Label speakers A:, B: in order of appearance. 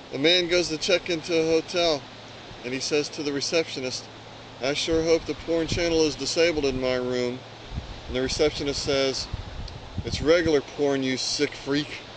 A: A man goes to check into a hotel and he says to the receptionist, "I sure hope the porn channel is disabled in my room." And the receptionist says, "It's regular porn, you sick freak."